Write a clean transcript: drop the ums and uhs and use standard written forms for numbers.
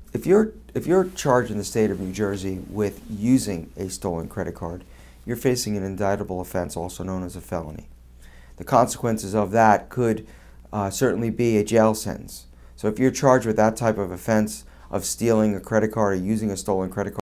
if you're charged in the state of New Jersey with using a stolen credit card, you're facing an indictable offense, also known as a felony. The consequences of that could certainly be a jail sentence. So if you're charged with that type of offense of stealing a credit card or using a stolen credit card,